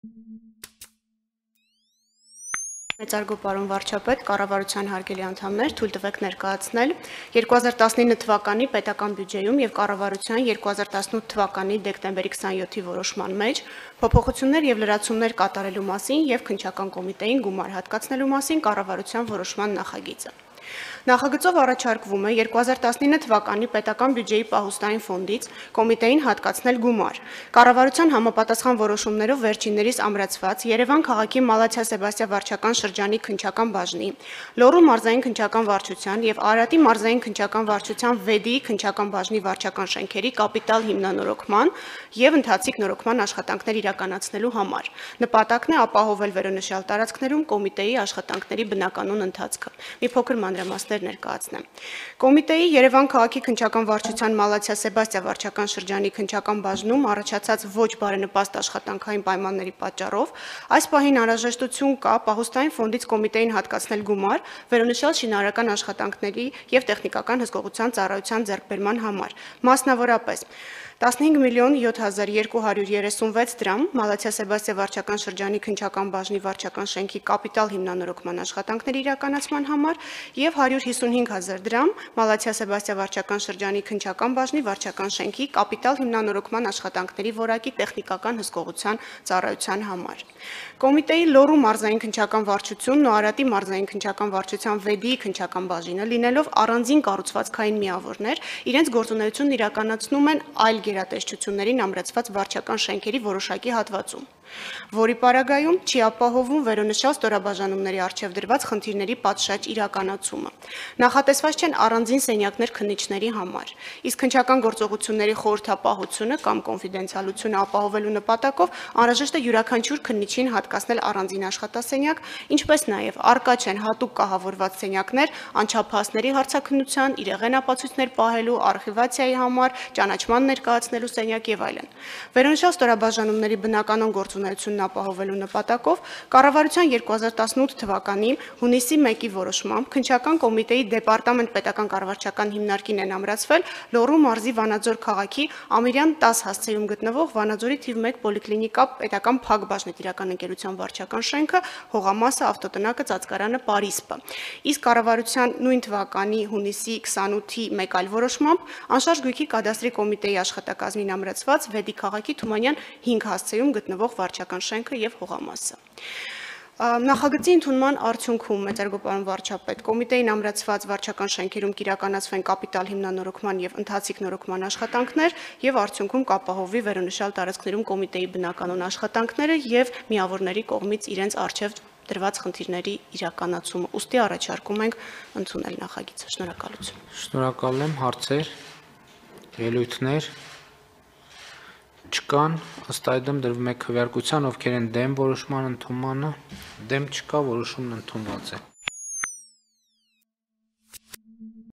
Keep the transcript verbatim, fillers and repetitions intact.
Մեծարգո պարոն վարչապետ, կառավարության հարգելի անդամներ, թույլ տվեք ներկայացնել երկու հազար տասնինը թվականի պետական բյուջեում եւ կառավարության երկու հազար տասնութ թվականի դեկտեմբերի քսաներկուի որոշման մեջ փոփոխություններ եւ լրացումներ կատարելու մասին եւ քննչական կոմիտեին գումար հատկացնելու մասին կառավարության որոշման նախագիծը։ Նախագծով առաջարկվում է երկու հազար տասնինը թվականի պետական բյուջեի պահուստային ֆոնդից կոմիտեին հատկացնել գումար։ Կառավարության համապատասխան որոշումներով վերջիններիս ամրացված Երևան քաղաքի Մալաթիա Սեբաստիա վարչական շրջանի քննչական բաժնի, Լոռու մարզային քննչական վարչության եւ Արարատի մարզային քննչական վարչության վեդի քննչական բաժնի վարչական շենքերի կապիտալ հիմնանորոգման եւ ընթացիկ նորոգման աշխատանքներ իրականացնելու համար։ Նպատակն է ապահովել վերոնշյալ տարածքներում կոմիտեի աշխատանքների բնականոն ընթացքը։ Մի փոքր մանրամասներ ներկայացնեմ։ Կոմիտեի Երևան քաղաքի քննչական վարչության Մալաթիա Սեբաստիա վարչական շրջանի քննչական բաժնում առաջացած ոչ բարենպաստ աշխատանքային պայմանների պատճառով այս պահին անհրաժեշտություն կա պահուստային ֆոնդից կոմիտեին հատկացնել գումար վերոնշյալ շինարարական աշխատանքների եւ տեխնիկական հսկողության ծառայության ձեռքբերման համար, մասնավորապես տասնհինգ միլիոն յոթ հազար երկու հարյուր երեսունվեց դրամ Մալաթիա Սեբաստիա վարչական շրջանի քննչական բաժնի վարչական շենքի կապիտալ հիմնանորոգման աշխատանքների իրականացման համար եւ հարյուր հիսունհինգ հազար դրամ Մալաթիա Սեբաստիա վարչական շրջանի քննչական բաժնի վարչական շենքի կապիտալ հիմնանորոգման աշխատանքների որակի տեխնիկական հսկողության ծառայության համար։ Կոմիտեի Լոռու մարզային քննչական վարչությունն ու Արարատի մարզային քննչական վարչության վեդի քննչական բաժինը լինելով առանձին կառուցվածքային միավորներ, իրենց գործունեությունն իրականացնում են այլ գերատեսչություններին ամրացված վարչական շենքերի որոշակի հատվածում, որի պարագայում չի ապահովում վերոնշյալ ստորաբաժանումների առջև դրված խնդիրների պատշաճ իրականացումը։ Նախատեսված չեն առանձին սենյակներ քննիչների համար, իսկ քննչական գործողությունների խորհրդապահությունը կամ կոնֆիդենցիալությունը ապահովելու նպատակով անհրաժեշտ է յուրաքանչյուր քննիչին հատկացնել առանձին աշխատասենյակ, ինչպես նաև առկա չեն հատուկ կահավորված սենյակներ անչափահասների հարցաքննության, իրեղեն ապացույցներ պահելու, արխիվացիայի համար, ճանաչման ներկայացնելու սենյակ եւ այլն։ Վերոնշյալ ստորաբաժանումների բնականոն գործունեությունն ապահովելու նպատակով կառավարության երկու հազար տասնութ թվականի հունիսի մեկի որոշմամբ քննչական կոմիտեի դեպարտամենտ պետական կառավարչական հիմնարկին են ամրացվել Լոռու մարզի Վանաձոր քաղաքի Ամիրյան տաս հասցեում գտնվող Վանաձորի թիվ մեկ պոլիկլինիկա պետական փակ բաժնետիրական ընկերության վարչական շենքը, հողամասը, ավտոտնակը, ծածկարանը, Պարիսպը։ Իսկ կառավարության նույն թվականի հունիսի քսանութի մեկ այլ որոշմամբ անշարժ գույքի կադաստրի կոմիտեի աշխատակազմին ամրացված Վեդի քաղաքի Թումանյան հինգ հասցեում գտնվող վարչական շենքը եւ հողամասը։ Նախագծի ընդունման արդյունքում մեծարգո պարոն վարչապետ կոմիտեին ամրացված վարչական շենքերում կիրականացվեն կապիտալ հիմնանորոգման եւ ընթացիկ նորոգման աշխատանքներ եւ արդյունքում կապահովվի վերոնշյալ տարածքներում կոմիտեի բնականոն աշխատանքները եւ միավորների կողմից իրենց արժեվ դրված խնդիրների իրականացումը։ Ուստի առաջարկում ենք ընդունել նախագիծը։ Շնորհակալություն։ Շնորհակալ եմ, հարցեր, ելույթներ չկան, ըստ այդմ դրվում է քվեարկության, ովքեր են դեմ որոշման ընդունմանը, դեմ չկա, որոշումն ընդունված է։